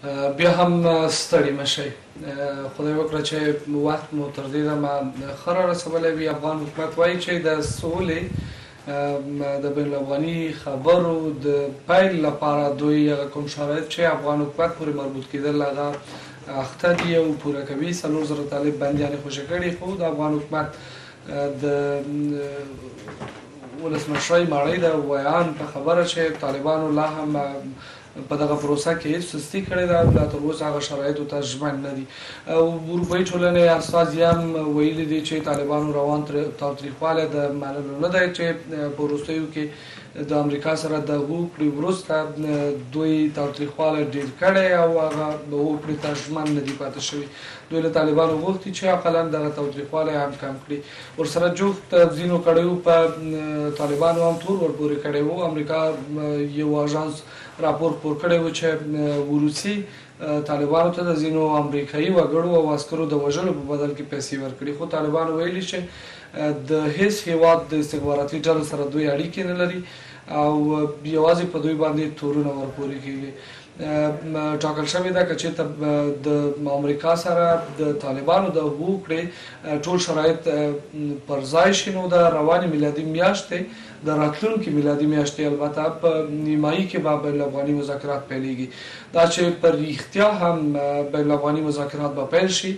بیا هم ستړي مه شئ. خدای وکړه چې وخت مو تر دې دمه ښه رارسولی وي. افغان حکومت وایي چې د سولې د بین الافغاني خبرو د پیل لپاره دوی هغه کوم شرایط چې افغان حکومت پورې مربوط کېدل هغه اخته دي او پوره کوي. 4000 طالب بندیان یې خوشي کړي، خو د افغان حکومت د ولسمشرۍ ماڼۍ د ویان په خبره چې طالبانو لا هم په دغه پروسه کې هیڅ سستي کړې ده، لا تر اوسه هغه شرایطو ته ژمن نه دي. اروپایي ټولنې استازي هم ویلي دي چې طالبانو روان تاوتریخوالی د منلو نه دی، چې په وروستیو کې د امریکا سره د هوکړې وروسته دوی تاوتریخوالی ډېر کړی او هغه هوکړې ته ژمن نه دي پاتې شوي. دوی له طالبانو غوښتي چې اقلا دغه تاوتریخوالی هم کم کړي. ورسره جفت ځینو کړیو په طالبانو هم تور ورپورې کړی و. امریکا یو اژانس راپور خپور کړی و چې وروسي طالبانو ته د ځینو امریکایي وګړو او عسکرو د وژلو په بدل کې پیسې ورکړي، خو طالبانو ویلي چې د هیڅ هیواد د استخباراتي ډلو سره دوی اړیکې نه لري او یوازې په دوی باندې تورونه ورپورې کېږي. ټاکل شوې ده که چېرته د امریکا سره د طالبانو د هوکړې ټول شرایط پر ځای شي، نو د روانې میلادي میاشتې د راتلونکي میلادي میاشتې البته په نیمایي کې به بین الافغاني مذاکرات پیلېږي. دا چې په رښتیا هم بین الافغاني مذاکرات به پیل شي،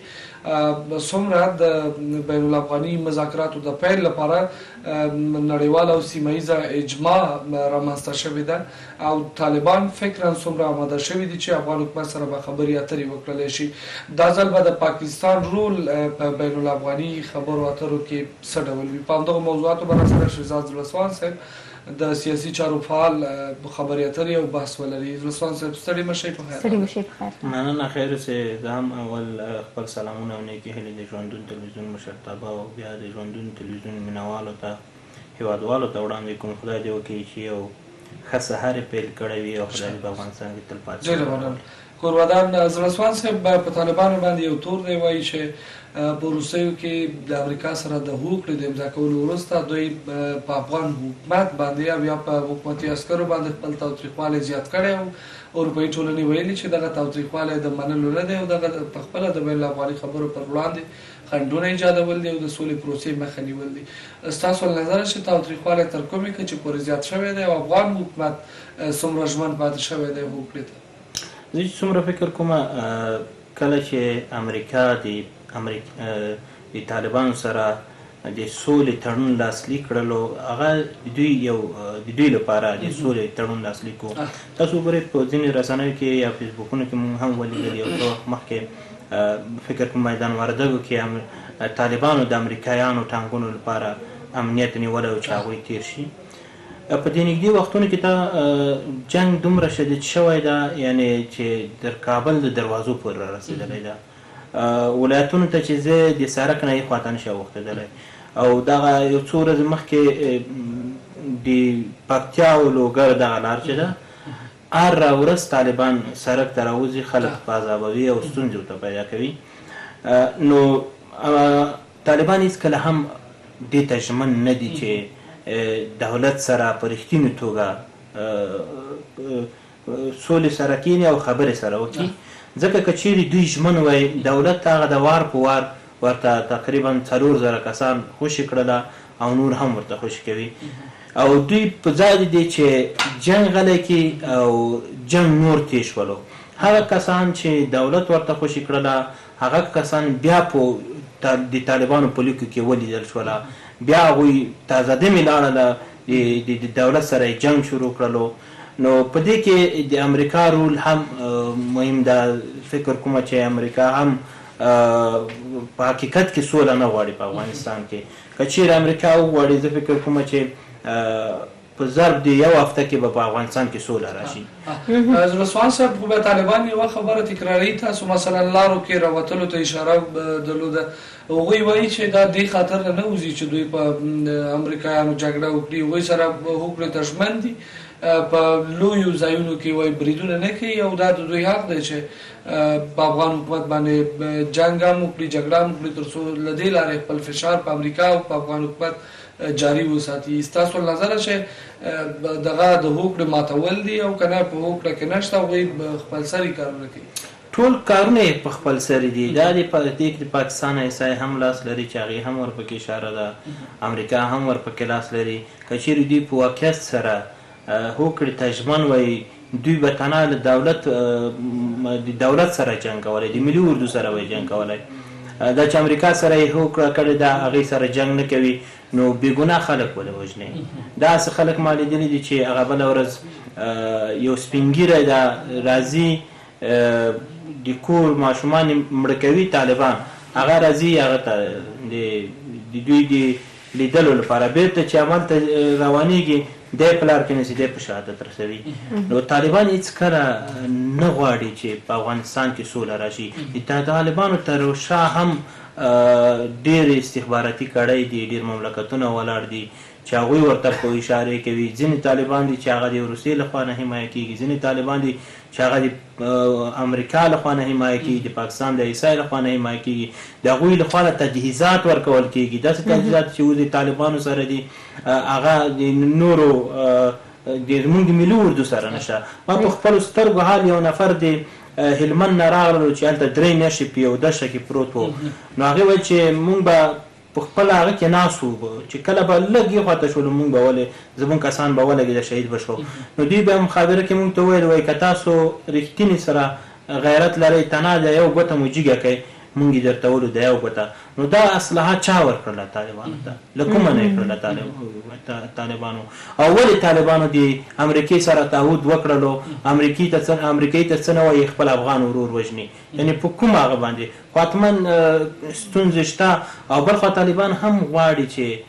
څومره د بین الافغاني مذاکراتو د پیل لپاره نړیواله او سیمه ییزه اجماع رامنځته شوې ده او طالبان فکرا څومره آماده شوي دي چې افغان حکومت سره به خبرې اترې وکړلی شي. دا ځل به د پاکستان رول په بین الافغاني خبرو اترو کې څه ډول وي؟ په همدغو موضوعاتو به راسره شهزاد زلسوان صاحب د سیاسي چارو فعال خبرې اترې او بحث ولري. زلسوان صاحب ستړي مه شئ، په خیر. ستړي مه شئ، په خیر. مننه. خیر اوسئ. زه هم اول خپل سلامونه او نیکې هیلې د ژوندون تلویزیون مشرتابه او بیا د ژوندون تلویزیون مینوالو ته، هیوادوالو ته وړاندې کوم. خدای دې وکړي چې یو ښه سهار یې پیل کړی وي او خدای دې په افغانستان کې تل پاتې شي. ډېره مننه. کورودان زلسوان صاحب په طالبانو باندې یو تور دی، وایي چې په وروستیو کې د امریکا سره د هوکړې د امضا کولو وروسته دوی په افغان حکومت باندې او یا په حکومتي عسکرو باندې خپل تاوتریخوالی زیات کړی او اروپایي ټولنې ویلي چې دغه تاوتریخوالی د منلو نه دی او دغه په خپله د بین الافغاني خبرو پر وړاندې خنډونه ایجادول دي او د سولې پروسې مخه نیول دي. ستاسو له نظره چې تاوتریخوالی تر کومې کچې پورې زیات شوی دی او افغان حکومت څومره ژمن پاتې شوی دی هوکړې ته؟ زه چې څومره فکر کوم کله چې امریکا د طالبانو سره د سولې تړون لاسلیک کړلو، هغه د دوی لپاره د سولې تړون لاسلیک و. تاسو وګورئ په ځینې رسنیو کې یا فیسبوکونو کې مونږ هم ولیدل یو څه وخت مخکې فکر کوم میدان وردګو کې طالبانو د امریکایانو ټانکونو لپاره امنیت نیولی و چې هغوی تیر شي. په دې نږدې وختونو کې ته جنګ دومره شدید شوی ده، یعنې چې در کابل د دروازو پورې را رسېدلی ده. ولایتونو ته چې زه د سړک نه یې خواته نشي اوښتېدلی او دغه یو څو ورځې مخکې د پکتیا او لوګر دغه لار چې ده هر ورځ طالبان سړک ته راوځي، خلک په عذابوي او ستونزې ورته پیدا کوي. نو طالبان هېڅکله هم دې ته ژمن نه دي چې دولت سره په رښتینې توګه سولې سره کینی او خبرې سره وکړي، ځکه که چیرې دوی ژمن وای دولت هغه د وار په وار ورته تقریبا 4000 کسان خوشي کړله او نور هم ورته خوشي کوي او دوی په ځای دي چې جنګ غلی کړي او جنګ نور تېز شولو. هغه کسان چې دولت ورته خوشي کړله هغه کسان بیا په د طالبانو په لیکو کې ولیدل شوله، بیا هغوی تازه دمې لاړله د دولت سره جنګ شروع کړلو. نو په دې کې د امریکا رول هم مهم ده. فکر کومه چې امریکا هم په حقیقت کې سوله نه غواړي په افغانستان کې. که چیرې امریکا وغواړي زه فکر کومه چې په ضرب د یو هفته کې به په افغانستان کې سوله راشي. زلسوان صاحب خو به طالبان یوه خبره تکراري، تاسو مثلا لارو کې راوتلو ته اشاره درلوده، هغوی وایي چې دا دې خاطر نه وځي چې دوی په امریکایانو جګړه وکړي، هغوی سره هوکړې ته ژمن دي، په لویو ځایونو کې وایي بریدونه نه کوي او دا د دوی حق دی چې په افغان حکومت باندې جنګ هم وکړي، جګړه هم وکړي، تر څو له دې لارې خپل فشار په امریکا او په افغان حکومت جاری وساتي. ستاسو نظر چې دغه د هوکړې ماتول دي او کنه په هوکړه کې نشته هغوی خپل سري کارونه کوي؟ ټول کارونه یې په خپل سر دي. دا د پاکستان ایسای هم لاس لري چې هغې هم ورپکې اشاره ده، امریکا هم ورپکې لاس لري. که چیرې دوی په واقعیت سره هوکړې ته ژمن وایي، دوی به تنها له دولت سره جنګ کولی، د ملي اردو سره به جنګ کولی. دا چې امریکا سره یې هوکړه کړې ده هغې سره جنګ نه کوي، نو بېګناه خلک ولې وژني؟ داسې خلک ما لیدلي دي چې هغه بله ورځ یو سپین ږیری ده راځي د کور ماشومان مړه کوي طالبان، هغه راځي هغه ته د دوی د لیدلو لپاره، بیرته چې عمل ته روانېږي دی پلار کې نسي دی په شهادت رسوي. نو طالبان هېڅکله نه غواړي چې په افغانستان کې سوله راشي. د طالبانو تر شا هم ډېر استخباراتي کړۍ دي، ډېر مملکتونه ولاړ دي چې هغوی ورته په اشارې کوي. ځینې طالبان دي چې هغه د روسیې لخوا نه حمایه کېږي، ځینې طالبان دي چې هغه د امریکا لخوا نه حمایه کېږي، د پاکستان د ایسای لخوا نه حمایه کېږي. د هغوی لخوا له تجهیزات ورکول کېږي، داسې تجهیزات چې اوس د طالبانو سره دي هغه د نورو زموږ د ملي اردو سره نشته. ما په خپلو سترګو حال یو نفر د هلمند نه راغللو چې هلته 3 میاشتې په یو دښته کې پروت و، نو هغې ویل چې مونږ به په خپل هغه کې ناست وو چې کله به لږ یې خواته شولو مونږ به ولې زمونږ کسان به ولګېده شهید به شو. نو دوی به مخابره کې مونږ ته وویل وایي که تاسو رښتینې سره غیرت لرئ تنها د یو ګوته مو جګه کوئ مونږ یې درته ولو د یو ګوته. نو دا اسلحه چا ورکړله طالبانو ته؟ له کومه نه یې کړله طالبانو؟ او ولې طالبانو د امریکې سره تعهد وکړلو؟ امریکایي ته څه نه وایي خپل افغان ورور وژني؟ یعنې په کوم هغه باندې خو حتما ستونزې شته. او بل خوا طالبان هم غواړي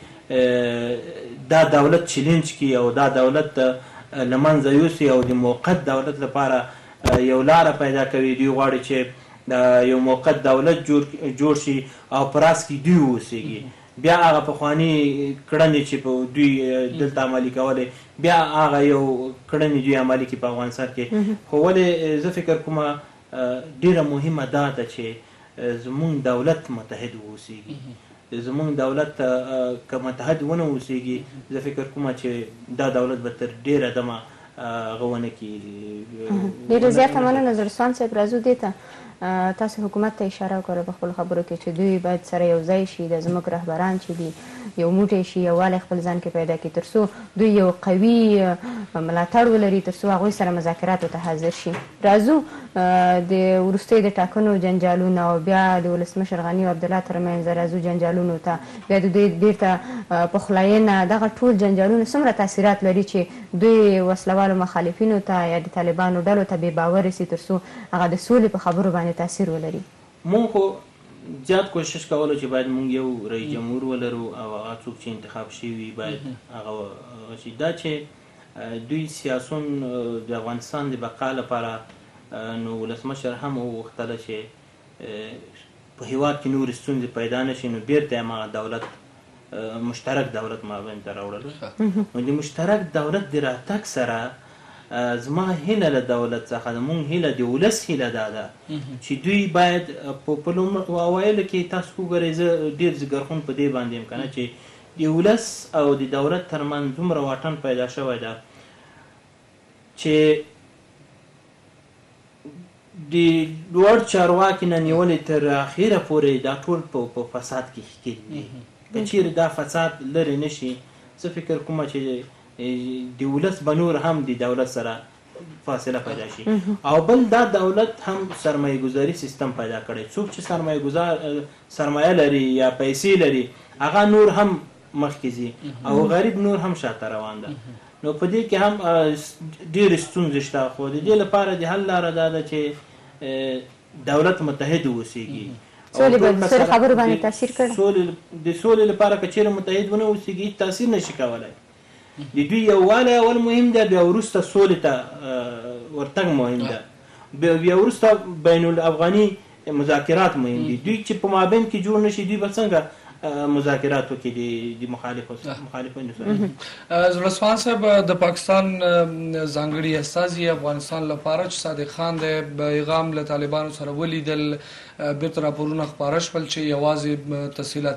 چې دا دولت چیلنج کړي او دا دولت له منځه یوسي او د موقت دولت لپاره یو لاره پیدا کوي. دوی غواړي چې یو موقت دولت جوړ شي او په راس کې دوی اوسېږي، بیا هغه پخواني کړنې چې په دوی دلته عملي کولې بیا هغه یو کړنې دوی عملي کړي په افغانستان کې. خو ولې زه فکر کوم ډېره مهمه دا ده چې زمونږ دولت متحد واوسېږي. زمونږ دولت که متحد ونه اوسېږي زه فکر کوم چې دا دولت به تر ډېره دمه هغه ونه کړي. ډېره زیاته مننه زړسوان صاحب. راځو دې ته تاسو حکومت ته اشاره وکړه په خپلو خبرو کې چې دوی باید سره یو ځای شي، د زموږ رهبران چې دي یو موټی شي، یووالی خپل ځان کې پیدا کړي تر څو دوی یو قوي ملاتړ ولري، تر څو هغوی سره مذاکراتو ته حاضر شي. راځو د وروستیو د ټاکنو جنجالونه او بیا د ولسمشر غني عبدالله ترمنځ راځو جنجالونو ته، بیا د دوی بیرته پخلاینه، دغه ټول جنجالونه څومره تاثیرات لري چې دوی وسلوالو مخالفینو ته یا د طالبانو ډلو ته بې باورې سي تر څو هغه د سولې په خبرو باندې تاثیر ولري؟ مونږ خو زیات کوشش کولو چې باید مونږ یو رئیس جمهور ولرو او هغه څوک چې انتخاب شوي باید هغه شي. دا چې دوی سیاسون د افغانستان د بقا لپاره نو ولسمشر هم وغوښتله چې په هېواد کې نورې ستونزې پیدا نه شي، نو بیرته هماغه دولت مشترک دولت مابین ته راوړل. نو د مشترک دولت د راتګ سره زما هیله له دولت څخه زموږ هیله د ولس هیله دا ده چې دوی باید په اوایلو کې تاسو وګورئ، زه ډېر زګرخون په دې باندې یم که نه چې د ولس او د دولت ترمنځ دومره واټن پیدا شوی ده چې د لوړ چارواکي نه نیولې تر اخره پورې دا ټول په فساد کې ښکېل دي. که چیرې دا فساد لرې نه شي زه فکر کوم چې د ولس به نور هم د دولت سره فاصله پیدا شي. او بل دا دولت هم سرمایه گذاري سیستم پیدا کړی، څوک چې سرمایه لري یا پیسې لري هغه نور هم مخکې ځي او غریب نور هم شاته روان ده. نو په دې کې هم ډېرې ستونزې شته، خو د دې لپاره د حل لاره دا ده چې دولت متحد اوسېږي. سولې خبرو باندې تاثیر کړی. د سولې لپاره که چېرې متحد ونه اوسېږي تاثیر نشي کولی. د دوی یووالی اول مهم ده، بیا وروسته سولې ته ورتګ مهم ده، بیا وروسته بین الافغاني مذاکرات مهم دي. دوی چې په مابین کې جوړ نشي دوی به څنګه مذاکراتو کې د مخالفینو سره. زلسوان صاحب د پاکستان ځانګړي استازي افغانستان لپاره چې صادق خان د پیغام له طالبانو سره ولیدل بیرته راپورونه خپاره شول چې یوازې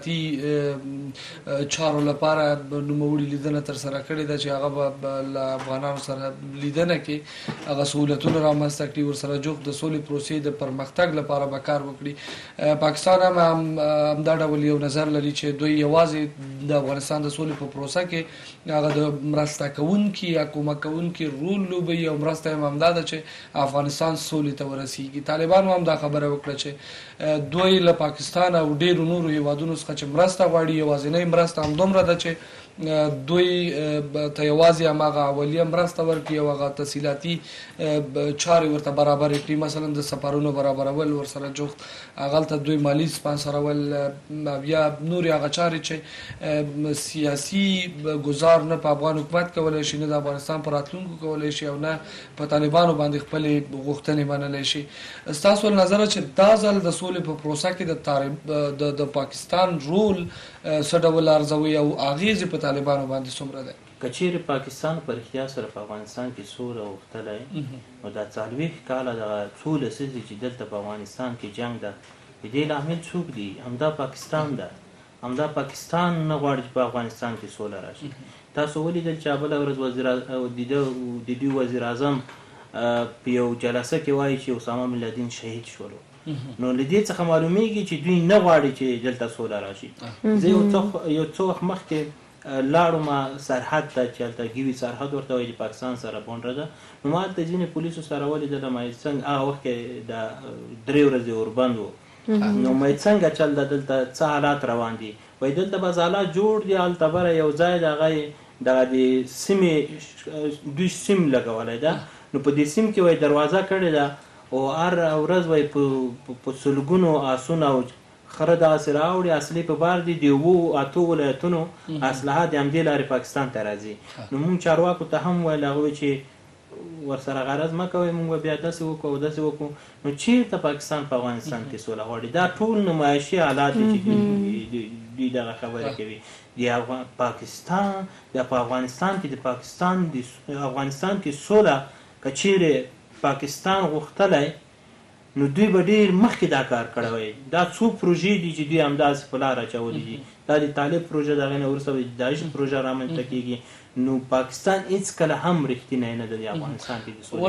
تفصیلاتي چارو لپاره نوموړي لیدنه ترسره کړې ده چې هغه به له افغانانو سره لیدنه کې هغه سهولتونه رامنځته کړي، ورسره جوخت د سولې پروسې د پرمختګ لپاره به کار وکړي. پاکستان هم همدا ډول یو نظر لري چې دوی یوازې د افغانستان د سولې په پروسه کې هغه د مرسته کوونکي یا کومک کوونکي رول لوبوي او مرسته هم همدا ده چې افغانستان سولې ته ورسیږي. طالبانو هم دا خبره وکړه چې دوی له پاکستان او ډیرو نورو هیوادونو څخه چې مرسته غواړي، یوازینۍ مرسته همدومره ده چې دوی ته یوازې هماغه اولیه مرسته ورکړي او هغه تفصیلاتي چارې ورته برابر کړي، مثلا د سفرونو برابرول، ورسره جوخت هغلته دوی مالي سپانسرول، بیا نورې هغه چارې چې سیاسي ګزار نه په افغان حکومت کولی شي، نه د افغانستان په راتلونکو کولی شي، او نه په طالبانو باندې خپلې غوښتنې منلی شي. ستاسو نظر چې دا ځل د سولې په پروسه کې د پاکستان رول څه ډول ارزوي او اغیزې په طالبانو باندې څومره ده؟ که چیرې پاکستان په رښتیا سره په افغانستان کې سوله غوښتلی نو دا 40 کاله دغه څو لسیزې چې دلته په افغانستان کې جنګ ده، د دې لامل څوک دي؟ همدا پاکستان ده. همدا پاکستان نه غواړي چې په افغانستان کې سوله راشي. تاسو ولیدل چې بله ورځ د دوی وزیر اعظم په یو جلسه کې وایي چې اسامه بن لادن شهید شولو. نو له دې څخه معلومیږي چې دوی نه غواړي چې دلته سوله راشي. زه یو څو وخت مخکې لاړم سرحد ته چې هلته ګیوي سرحد ورته وایي چې پاکستان سره بونډه ده. نو ما هلته ځینې پولیسو سره ولیدلم څنګه هغه وخت کې د 3 ورځې اوربند و. نو مې څنګه چل ده دلته څه حالات روان دي؟ وایي دلته بس حالات جوړ دي، هلته بره یو ځای د هغه د سیمې دوی سیم لګولی ده. نو په دې سیم کې وایي دروازه کړې ده او هر ورځ وایي په سلګونو آسونه او خره داسې راوړي، اصلي په بار دي د 7 ولایتونو اسلحه د همدې لارې پاکستان ته راځي. نو مونږ چارواکو ته هم ویل هغوی چې ورسره غرض مه کوئ، مونږ به بیا داسې وکړو او داسې وکړو. نو چېرته پاکستان په افغانستان کې سوله غواړي؟ دا ټول نمایشي حالات دي چې دوی دغه خبرې کوي. د پاکستان په افغانستان کې افغانستان کې سوله که چیرې پاکستان غوښتلی نو دوی به ډېر مخکې دا کار کړی وی. دا څو پروژې دي چې دوی همداسې په لار اچولي دي. دا د طالب پروژه د هغې نه وروسته به د داعش پروژه رامنځته کېږي. نو پاکستان هېڅکله هم رښتینی نه ده د افغانستان کې د سولې.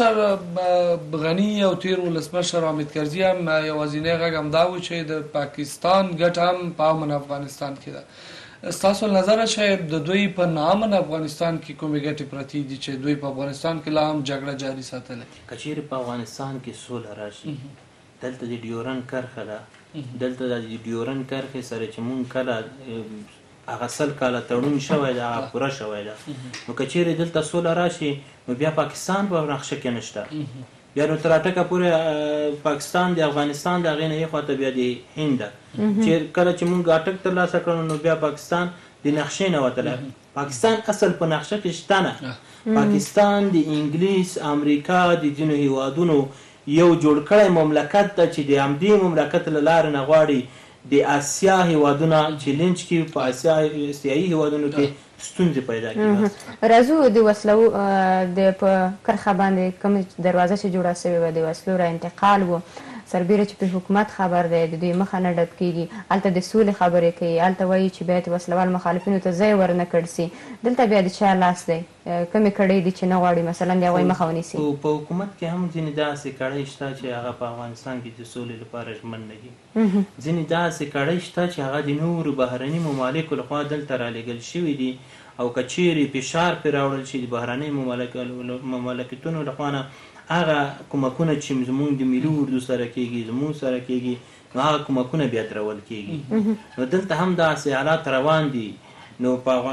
ولسمشر غني او تیر ولسمشر حامد کرزي هم یوازینی غږ همدا و چې د پاکستان ګټه هم په امن افغانستان کې ده. ستاسو نظر چې د دوی په نامن افغانستان کې کومې ګټې پرتې دي چې دوی په افغانستان کې لا هم جګړه جاري ساتله؟ که چیرې په افغانستان کې سوله راشي، دلته د ډیورنډ کرښه ده، دلته د ډیورنډ کرښې سره چې مونږ کله هغه 100 کاله تړون شوی ده هغه پوره شوی ده. نو که چیرې دلته سوله راشي نو بیا پاکستان په نقشه کې نشته. بیا نو تر اټکه پورې پاکستان د افغانستان د هغې نه یې خواته بیا د هند ده. چې کله چې مونږ اټک ترلاسه کړو نو بیا پاکستان د نقشې نه وتلی. پاکستان اصل په نقشه کې شته نه. پاکستان د انګلیس، امریکا د ځینو هیوادونو یو جوړ کړی مملکت ده چې د همدې مملکت له لارې نه غواړي د آسیا هیوادونه چیلنج کړي، په آسیایي هیوادونو کې ستونزې پیدا کړي. راځو د وسلو د په کرښه باندې کومه دروازه چې جوړه سوې وه د وسلو را انتقال و، سربیره چې په حکومت خبر دی د دوی مخه نه ډب کېږي، هلته د سولې خبرې کوي، هلته وایي چې باید وسلوال مخالفینو ته ځای ورنه کړ سي. دلته بیا د چا لاس دی؟ کومې کړۍ دي چې نه غواړي مثلا د هغوی مخه ونیسي؟ په حکومت کې هم ځینې داسې کړۍ شته چې هغه په افغانستان کې د سولې لپاره ژمن نه دي. ځینې داسې کړۍ شته چې هغه د نورو بهرني ممالکو لخوا دلته رالېږل شوي دي، او که چیرې فشار پرې راوړل شي د بهرنیو مملکتونو لخوا نه هغه کومکونه چې زمونږ د ملي اردو سره کېږي، زمونږ سره کېږي، نو هغه کومکونه بیا درول کېږي. نو دلته هم داسې حالات روان دي. نو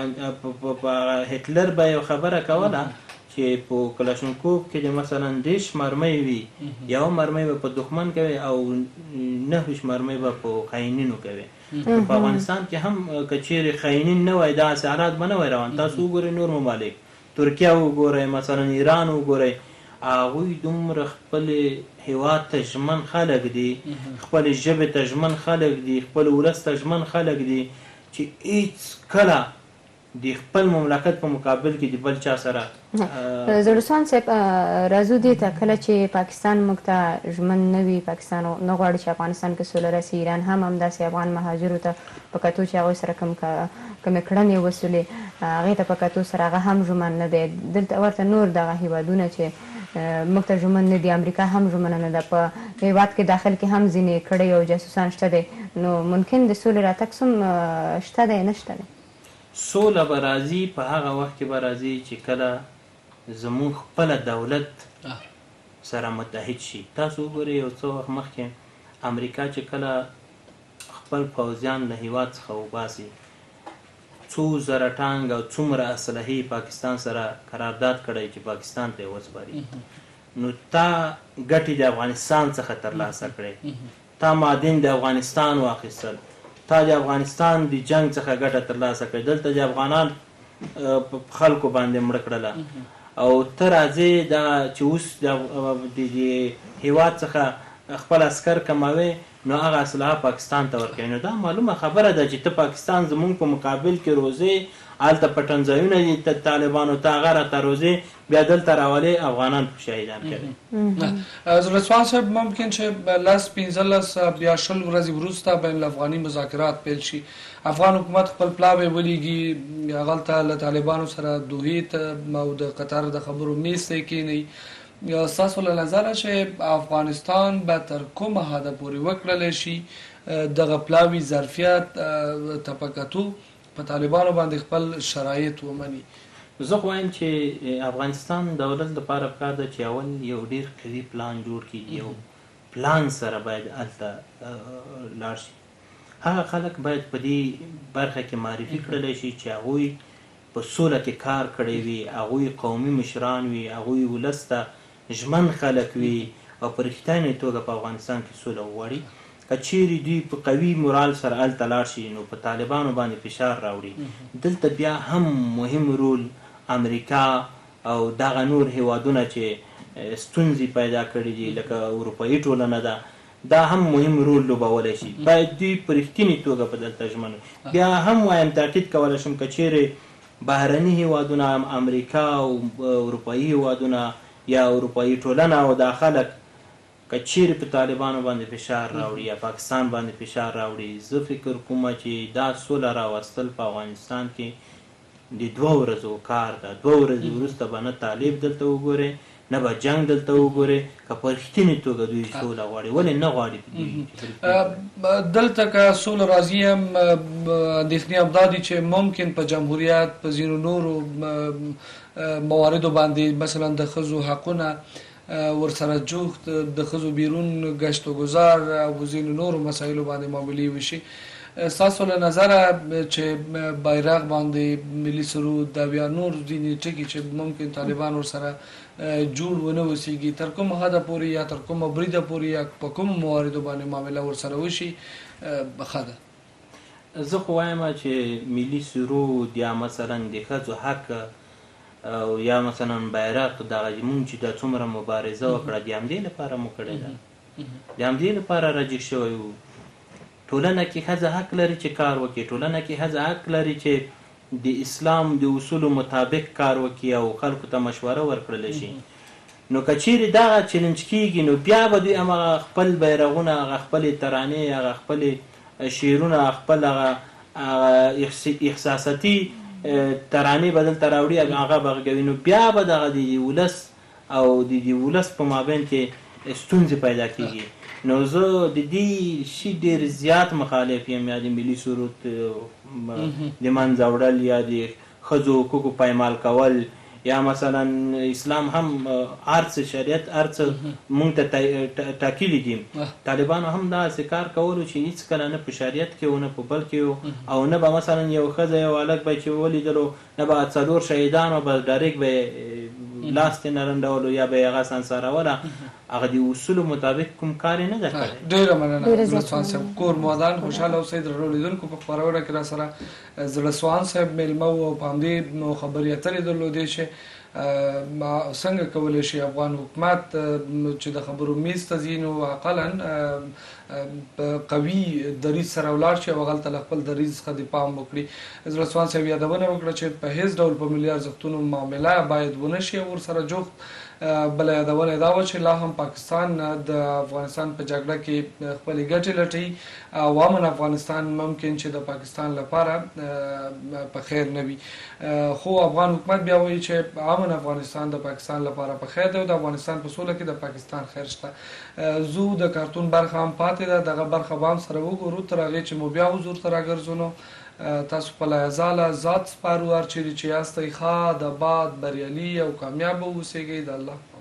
په هټلر به یو خبره کوله چې په کلاشنکوف کې د مثلا 10 مرمۍ وي، یو مرمۍ به په دښمن کوي او 9 مرمۍ به په خاینینو کوي. په افغانستان کې هم که چیرې خاینین نه وای داسې حالات به نه وای روان. تاسو وګورئ نور ممالک، ترکیه وګورئ، مثلا ایران وګورئ، هغوی دومره خپل هیواد ته ژمن خلک دي، خپل ژبې ته ژمن خلک دي، خپل ولس ته ژمن خلک دي چې هیڅ کله د خپل مملکت په مقابل کې د بل چا سره زړسوان صاحب راځو دې ته کله چې پاکستان موږ ته ژمن نه وي، پاکستان نه غواړي چې افغانستان کې سوله راسي، ایران هم همداسې افغان مهاجرو ته په کتو چې هغوی سره کومې کړنې وسولې هغې ته په کتو سره هغه هم ژمن نه دی. دلته ورته نور دغه هیوادونه چې موږ ته ژمن نه دي، امریکا هم ژمنه نه ده، په هیواد کې داخل کې هم ځینې کړۍ او جاسوسان شته دی، نو ممکن د سولې راتګ هم شته دی نشته دی؟ سوله به راځي په هغه وخت کې به راځي چې کله زموږ خپله دولت سره متحد شي. تاسو وګورئ یو څه وخت مخکې امریکا چې کله خپل پوځیان له هیواد څخه وباسي، څو زره ټانک او څومره اسلحې پاکستان سره قرارداد کړی چې پاکستان ته یې وسپاري، نو تا ګټې د افغانستان څخه ترلاسه کړې، تا معدن د افغانستان واخیستل، تا د افغانستان د جنگ څخه ګټه ترلاسه کړې، دلته د افغانان په خلکو باندې مړه کړله، او ته راځې دا چې اوس د هیواد څخه خپل عسکر کموي، نو هغه اسلحه پاکستان ته ورکوي. نو دا معلومه خبره ده چې ته پاکستان زمونږ په مقابل کې روزې، هلته پټنځایونه دي طالبانو ته هغه راته روزې، بیا دلته راولې افغانان په شهیدان کوي. زړسوان صاحب ممکن چې 15 بیا 20 ورځې وروسته بین الافغاني مذاکرات پیل شي، افغان حکومت خپل پلاوی ولیږي، هغلته له طالبانو سره دوحې ته او د قطر د خبرو میز ته کښېنوي. ستاسو له نظره چې افغانستان به تر کومه حده پورې وکړلی شي دغه پلاوي ظرفیت ته په کتو په طالبانو باندې خپل شرایط ومني؟ زه خو وایم چې افغانستان دولت لپاره پکار ده چې اول یو ډیر قوي پلان جوړ کړي، یو پلان سره باید هلته لاړ شي. هغه خلک باید په دې برخه کې معرفي کړلی شي چې هغوی په سوله کې کار کړی وي، هغوی قومي مشران وي، هغوی ولس ته ژمن خلک وي او په رښتینې توګه په افغانستان کې سوله وغواړي. که چیرې دوی په قوي مورال سره هلته لاړ شي نو په طالبانو باندې فشار راوړي. دلته بیا هم مهم رول امریکا او دغه نور هیوادونه چې ستونزې پیدا کړي دي لکه اروپایي ټولنه ده، دا هم مهم رول لوبولی شي. باید دوی په رښتینې توګه په دلته ژمن وي. بیا هم وایم تاکید کولی شم که چیرې بهرني هیوادونه امریکا او اروپایي هیوادونه یا اروپایي ټولنه او دا خلک که چیرې په طالبانو باندې فشار راوړي یا پاکستان باندې فشار راوړي، زه فکر کوم چې دا سوله راوستل په افغانستان کې د 2 ورځو کار ده. 2 ورځې وروسته به نه طالب دلته وګورې نه به جنگ دلته وګورې، که په رښتینې توګه دوی سوله غواړي. ولې نه غواړي؟ دلته که سوله راځي هم اندېښنې همدا دي چې ممکن په جمهوریت په ځینو نورو مواردو باندې مثلا د ښځو حقونه ورسره جوخت، د ښځو بیرون گشت و گذار او ځینو نورو مسایلو باندې معاملې وشي. ستاسو له نظره چې بیرغ باندې ملي سرود دا بیا نور ځینې ټکي چې ممکن طالبان ورسره جوړ ونه وسیږي، تر کومه حده پورې یا تر کومه بریده پورې یا په کومو مواردو باندې معامله ورسره وشي ښه ده؟ زه خو وایم چې ملي سرود یا مثلا د ښځو حق او یا مثلا بیرغ دغه مونږ چې دا څومره مبارزه وکړه د همدې لپاره مو کړې ده، د همدې لپاره راجګ شوی وو. ټولنه کې ښځه حق لري چې کار وکړي، ټولنه کې ښځه حق لري چې د اسلام د اصولو مطابق کار وکړي او خلکو ته مشوره ورکړلی شي. نو که چیرې دغه چلنج کېږي نو بیا به دوی همغه خپل بیرغونه، هغه خپلې ترانې، هغه خپلې شعرونه، خپل هغه احساساتي ترانې به دلته راوړي، هغه به غږوي. نو بیا به دغه د ولس او د ولس په مابین کې ستونزې پیدا کېږي. نو زه د دې شي ډېر زیات مخالف یم، یا د ملي سرود د منځه وړل یا د ښځو حقوقو پایمال کول، یا مثلا اسلام هم هر څه شریعت هر څه مونږ ته ټاکلي دي. طالبانو هم داسې کار کولو چې هېڅکله نه په شریعت کې و نه په بل کې او نه به مثلا یو ښځه یو هلک به چې ولیدلو نه به 4 شهیدانو به ډایرکټ به لاس ترې نه رنډولو یا به یې هغه سنساروله. هغه د اصولو مطابق کوم کار یې نه ده کړی. ډېره مننه زړسوان صاحب. کور مودان خوشحاله اوسئ. درنو لیدونکو په خپرونه کې را سره زړسوان صاحب میلمه و او په همدې خبرې اترې درلودې چې څنګه کولی شي افغان حکومت چې د خبرو میز ته ځي نو اقلا قوي دریځ سره ولاړ شي او هغلته له خپل دریځ څخه دفاع هم وکړي. زړسوان صاحب یادونه وکړه چې په هیڅ ډول په ملي ارزښتونو معامله باید ونه شي او ورسره جوخت. بله یادونه دا وه چې لا هم پاکستان د افغانستان په جګړه کې خپلې ګټې لټوي او امن افغانستان ممکن چې د پاکستان لپاره په خیر نه وي، خو افغان حکومت بیا وایي چې امن افغانستان د پاکستان لپاره په خیر دی او د افغانستان په سوله کې د پاکستان خیر شته. زو د کارتون برخه هم پاتې ده، دغه برخه به هم سره وګورو تر هغې چې مو بیا حضور ته راګرځو. نو تاسو خپله ځاله ذات سپارو، هر چیرې چې یاستئ ښه د باد بریالي او کامیابه اوسیږئ. د الله